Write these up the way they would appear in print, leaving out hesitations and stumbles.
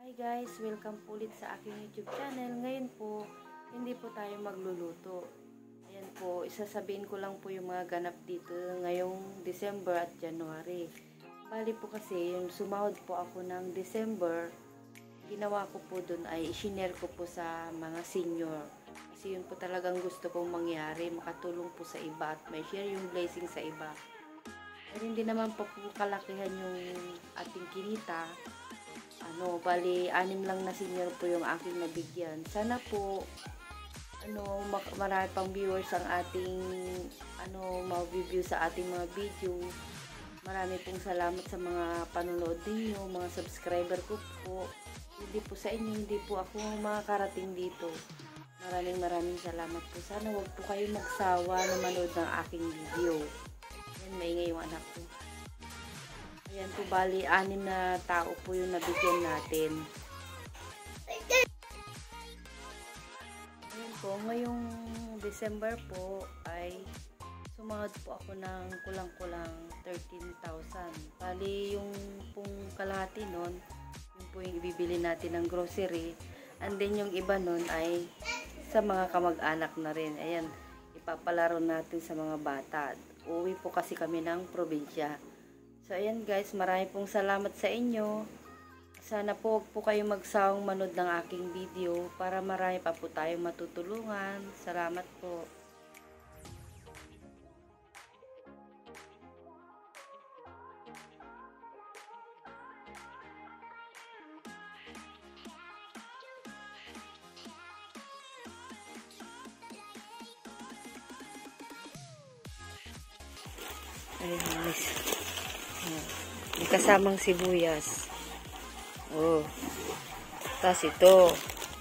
Hi guys! Welcome po ulit sa aking YouTube channel. Ngayon po, hindi po tayo magluluto. Ayan po, isasabihin ko lang po yung mga ganap dito ngayong December at January. Bali po kasi, yung sumahod po ako ng December, ginawa ko po dun ay isinare ko po sa mga senior. Kasi yun po talagang gusto kong mangyari, makatulong po sa iba at may share yung blessing sa iba. At hindi naman po kalakihan yung ating kinita. Bali, 6 lang na senior po yung aking nabigyan. Sana po, marami pang viewers ang ating, ma-view sa ating mga video. Marami pong salamat sa mga panonood ninyo, mga subscriber ko po. Hindi po sa inyo, hindi po ako makakarating dito. Maraming salamat po. Sana wag po kayo magsawa na manood ng aking video. Yan, maingay yung anak ko. Ayan po, bali, 6 na tao po yung nabigyan natin. Ayan po, ngayong December po ay sumahod po ako ng kulang-kulang 13,000. Bali, yung pong kalahati nun, yung po yung ibibili natin ng grocery. And then yung iba nun ay sa mga kamag-anak na rin. Ayan, ipapalaro natin sa mga bata. Uwi po kasi kami ng probinsya. So, ayan guys, marami pong salamat sa inyo. Sana po huwag po kayong magsawang manood ng aking video para marami pa po tayong matutulungan. Salamat po. Ayan guys. May kasamang sibuyas. Oh. Tapos ito.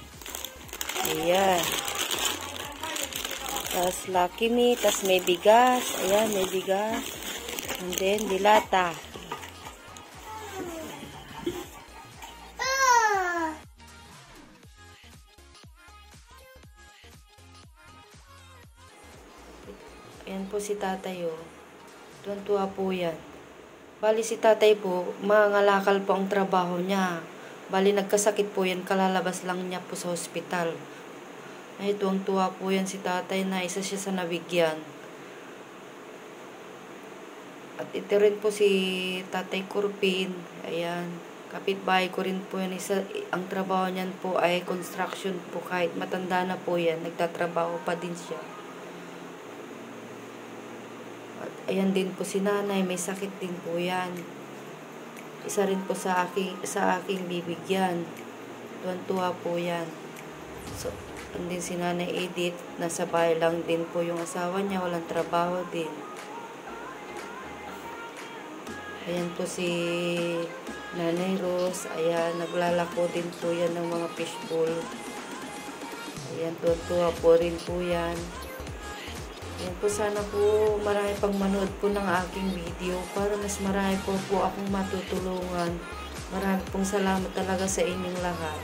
Ayan. Tapos Lucky Me. Tapos may bigas. Ayan, may bigas. And then, dilata. Ayan po si tatay, oh. Tuwan-tuwa po yan. Bali si tatay po, mangalakal po ang trabaho niya. Bali nagkasakit po yan, kalalabas lang niya po sa hospital. Ay, tuwang-tuwa po yan si tatay na isa siya sa nabigyan. At ito rin po si tatay Kurpin. Ayan, kapitbahay ko rin po yan. Ang trabaho niyan po ay construction po, kahit matanda na po yan, nagtatrabaho pa din siya. At ayan din po si nanay, may sakit din po yan. Isa rin po sa aking bibigyan. Tuwan-tuwa po yan. So, andin si nanay Edith, nasa bahay lang din po yung asawa niya, walang trabaho din. Ayan po si nanay Rose, ayan, naglalako din po yan ng mga fishbowl. Ayan, tuwan-tuwa po rin po yan. Ayan po, sana po marami pang manood po ng aking video para mas marami po akong matutulungan. Marami pong salamat talaga sa inyong lahat.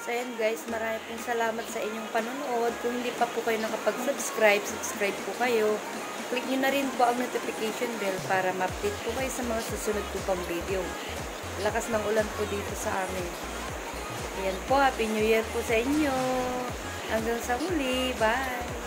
So ayan guys, marami pong salamat sa inyong panonood. Kung hindi pa po kayo nakapag-subscribe, subscribe po kayo. Click nyo na rin po ang notification bell para ma-update po kayo sa mga susunod ko pang video. Lakas ng ulan po dito sa amin. Ayan po, Happy New Year po sa inyo. Hanggang sa muli. Bye!